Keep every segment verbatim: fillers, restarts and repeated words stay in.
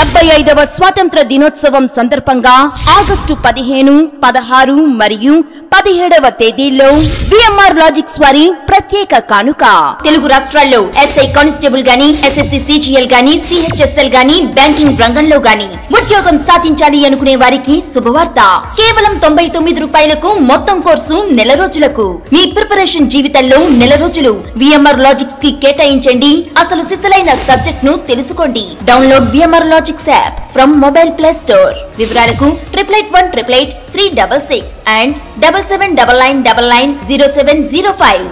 డెబ్బై ఐదవ స్వాతంత్ర దినోత్సవం సందర్భంగా ఆగస్టు పదిహేను పదహారు మరియు పదిహేడవ తేదీల్లో విఎంఆర్ లాజిక్స్ వారి ప్రత్యేక కానుక. తెలుగు రాష్ట్రాల్లో ఎస్ఐ కానిస్టేబుల్ గాని, ఎస్ఎస్సి సిజిఎల్ గాని, సిహెచ్ఎస్ఎల్ గాని, బ్యాంకింగ్ రంగంలో గాని ఉద్యోగం సాధించాలి అనుకునే వారికి శుభవార్త. కేవలం తొంభై తొమ్మిది రూపాయలకు మొత్తం కోర్సు నెల రోజులకు. మీ ప్రిపరేషన్ జీవితంలో నెల రోజులు విఎంఆర్ లాజిక్స్ కి కేటాయించండి. అసలు సిసలైన సబ్జెక్ట్ ను తెలుసుకోండి. Download VMR Logics app from mobile Play Store. వివరాలకు triple eight one triple eight three double six and double seven double nine double nine zero seven zero five.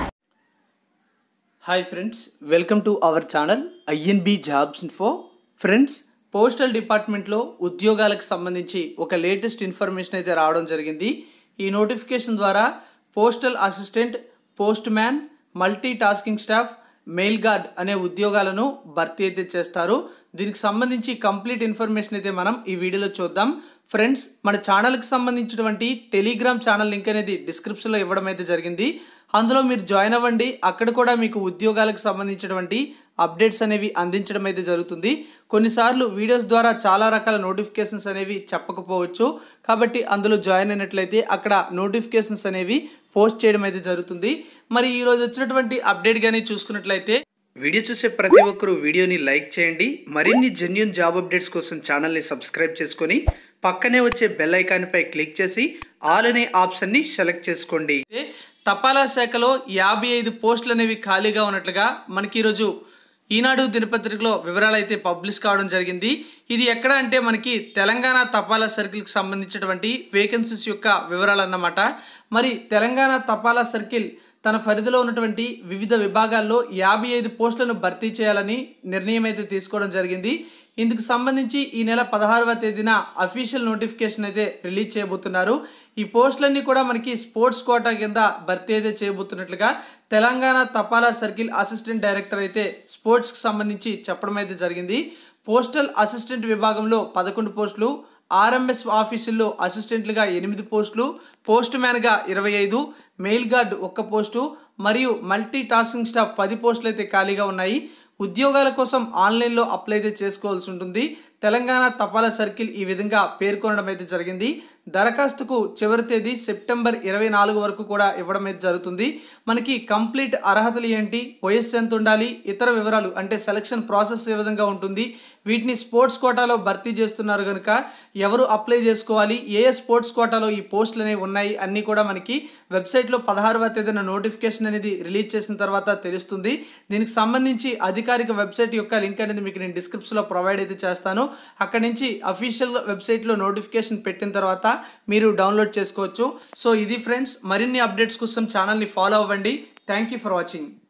Hi friends, welcome to our channel INB Jobs Info. Friends, postal డిపార్ట్మెంట్లో ఉద్యోగాలకు సంబంధించి ఒక latest information అయితే రావడం జరిగింది. ఈ notification ద్వారా postal assistant, postman, multi tasking staff, mail guard అనే ఉద్యోగాలను భర్తీ అయితే చేస్తారు. దీనికి సంబంధించి కంప్లీట్ ఇన్ఫర్మేషన్ అయితే మనం ఈ వీడియోలో చూద్దాం. ఫ్రెండ్స్, మన ఛానల్కి సంబంధించినటువంటి టెలిగ్రామ్ ఛానల్ లింక్ అనేది డిస్క్రిప్షన్లో ఇవ్వడం అయితే జరిగింది. అందులో మీరు జాయిన్ అవ్వండి. అక్కడ కూడా మీకు ఉద్యోగాలకు సంబంధించినటువంటి అప్డేట్స్ అనేవి అందించడం అయితే జరుగుతుంది. కొన్నిసార్లు వీడియోస్ ద్వారా చాలా రకాల నోటిఫికేషన్స్ అనేవి చెప్పకపోవచ్చు. కాబట్టి అందులో జాయిన్ అయినట్లయితే అక్కడ నోటిఫికేషన్స్ అనేవి పోస్ట్ చేయడం అయితే జరుగుతుంది. మరి ఈరోజు వచ్చినటువంటి అప్డేట్ కానీ చూసుకున్నట్లయితే, వీడియో చూసే ప్రతి ఒక్కరూ వీడియోని లైక్ చేయండి. మరిన్ని జెన్యూన్ జాబ్ అప్డేట్స్ కోసం ఛానల్ని సబ్స్క్రైబ్ చేసుకొని పక్కనే వచ్చే బెల్ ఐకాన్పై క్లిక్ చేసి ఆల్ అనే ఆప్షన్ని సెలెక్ట్ చేసుకోండి. తపాలా శాఖలో యాభై ఐదు పోస్టులు అనేవి ఖాళీగా ఉన్నట్లుగా మనకి ఈరోజు ఈనాడు దినపత్రికలో వివరాలు అయితే పబ్లిష్ కావడం జరిగింది. ఇది ఎక్కడ అంటే మనకి తెలంగాణ తపాలా సర్కిల్కి సంబంధించినటువంటి వేకెన్సీస్ యొక్క వివరాలు అన్నమాట. మరి తెలంగాణ తపాలా సర్కిల్ తన పరిధిలో ఉన్నటువంటి వివిధ విభాగాల్లో యాభై ఐదు పోస్టులను భర్తీ చేయాలని నిర్ణయం అయితే తీసుకోవడం జరిగింది. ఇందుకు సంబంధించి ఈ నెల పదహారవ తేదీన అఫీషియల్ నోటిఫికేషన్ అయితే రిలీజ్ చేయబోతున్నారు. ఈ పోస్టులన్నీ కూడా మనకి స్పోర్ట్స్ కోటా కింద భర్తీ అయితే చేయబోతున్నట్లుగా తెలంగాణ తపాలా సర్కిల్ అసిస్టెంట్ డైరెక్టర్ అయితే స్పోర్ట్స్కి సంబంధించి చెప్పడం అయితే జరిగింది. పోస్టల్ అసిస్టెంట్ విభాగంలో పదకొండు పోస్టులు, ఆర్ఎంఎస్ ఆఫీసుల్లో అసిస్టెంట్లుగా ఎనిమిది పోస్టులు, పోస్ట్ మ్యాన్గా ఇరవై ఐదు, మెయిల్ గార్డ్ ఒక్క పోస్టు మరియు మల్టీ టాస్కింగ్ స్టాఫ్ పది పోస్టులు అయితే ఖాళీగా ఉన్నాయి. ఉద్యోగాల కోసం ఆన్లైన్లో అప్లై అయితే చేసుకోవాల్సి ఉంటుంది. తెలంగాణ తపాలా సర్కిల్ ఈ విధంగా పేర్కొనడం అయితే జరిగింది. దరఖాస్తుకు చివరి తేదీ సెప్టెంబర్ ఇరవై నాలుగు వరకు కూడా ఇవ్వడం అయితే జరుగుతుంది. మనకి కంప్లీట్ అర్హతలు ఏంటి, వయస్సు ఎంత ఉండాలి, ఇతర వివరాలు అంటే సెలక్షన్ ప్రాసెస్ ఏ విధంగా ఉంటుంది, వీటిని స్పోర్ట్స్ కోటాలో భర్తీ చేస్తున్నారు కనుక ఎవరు అప్లై చేసుకోవాలి, ఏ ఏ స్పోర్ట్స్ కోటాలో ఈ పోస్టులు అనేవి ఉన్నాయి అన్నీ కూడా మనకి వెబ్సైట్లో పదహారవ తేదీన నోటిఫికేషన్ అనేది రిలీజ్ చేసిన తర్వాత తెలుస్తుంది. దీనికి సంబంధించి అధికారిక వెబ్సైట్ యొక్క లింక్ అనేది మీకు నేను డిస్క్రిప్షన్లో ప్రొవైడ్ అయితే చేస్తాను. అక్కడి నుంచి అఫీషియల్ వెబ్సైట్లో నోటిఫికేషన్ పెట్టిన తర్వాత మీరు డౌన్లోడ్ చేసుకోవచ్చు. సో ఇది ఫ్రెండ్స్, మరిన్ని అప్డేట్స్ కోసం ఛానల్ని ఫాలో అవ్వండి. Thank you for watching.